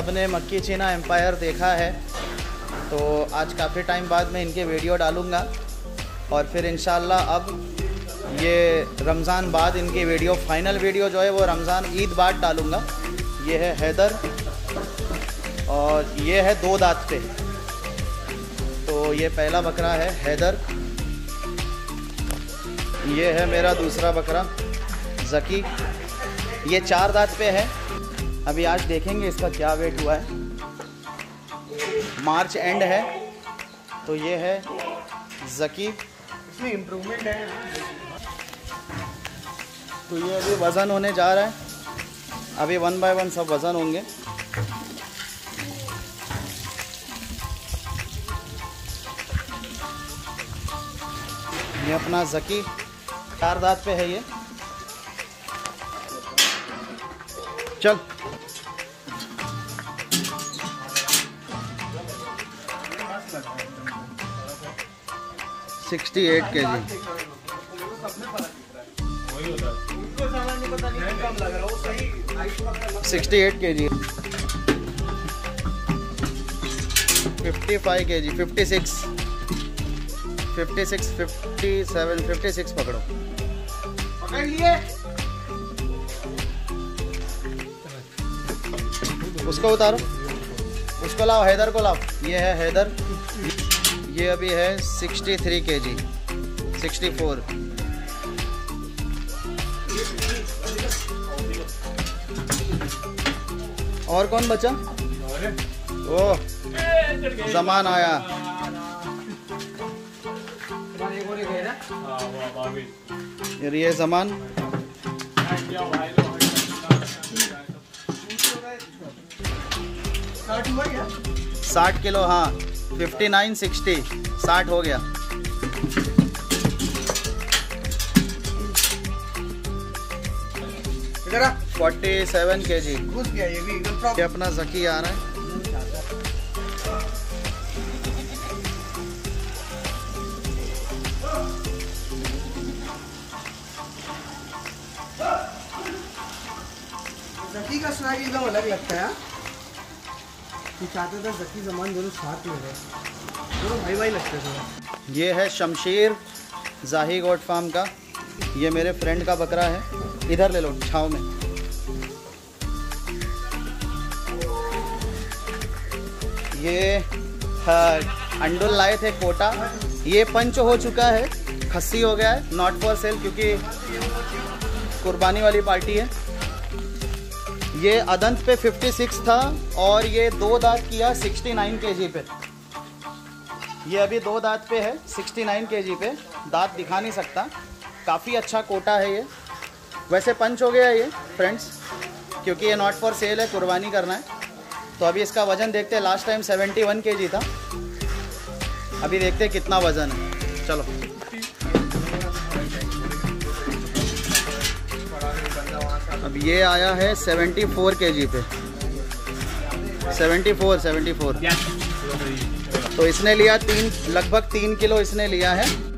सबने मक्की चीना एम्पायर देखा है, तो आज काफ़ी टाइम बाद मैं इनके वीडियो डालूँगा और फिर इंशाल्लाह अब ये रमज़ान बाद इनकी वीडियो, फाइनल वीडियो जो है वो रमज़ान ईद बाद डालूँगा। ये है हैदर और ये है 2 दांत पे। तो ये पहला बकरा है हैदर, ये है मेरा दूसरा बकरा ज़की, ये 4 दांत पे है। अभी आज देखेंगे इसका क्या वेट हुआ है। मार्च एंड है, तो ये है ज़की, इसमें इम्प्रूवमेंट है। तो ये अभी वज़न होने जा रहा है, अभी 1 बाय 1 सब वज़न होंगे। ये अपना ज़की 4 दांत पे है ये। चल $68 kg। 68 kg, 55 kg, 56, 56, 57, 56 पकड़ो। पकड़ लिए। उसको उतारो, उसको लाओ, हैदर को लाओ। ये है हैदर, ये अभी है 63 kg, 64। और कौन बचा? ओ जमान आया। ये जमान 60 किलो, हाँ 59, 60, 60 हो गया। इधर 47 kg घुस गया। ये भी एकदम। ये अपना ज़की आ रहा है। ज़की का स्नैक एकदम अलग लगता है। चाहते थे ज़की ज़मान दोनों साथ में रहे, दोनों भाई भाई लगते थे। ये है शमशीर जाही गोट फार्म का, ये मेरे फ्रेंड का बकरा है। इधर ले लो छाँव में। ये अंडुल लाए थे कोटा, ये पंच हो चुका है, खस्सी हो गया है, नॉट फॉर सेल, क्योंकि कुर्बानी वाली पार्टी है। ये अदंत पे 56 था और ये 2 दांत किया 69 kg पे। ये अभी 2 दांत पे है 69 kg पे, दांत दिखा नहीं सकता। काफ़ी अच्छा कोटा है ये। वैसे पंच हो गया ये फ्रेंड्स, क्योंकि ये नॉट फॉर सेल है, कुर्बानी करना है। तो अभी इसका वज़न देखते हैं। लास्ट टाइम 71 kg था, अभी देखते हैं कितना वज़न है। चलो अब ये आया है 74 kg पे, 74। तो इसने लिया लगभग 3 किलो इसने लिया है।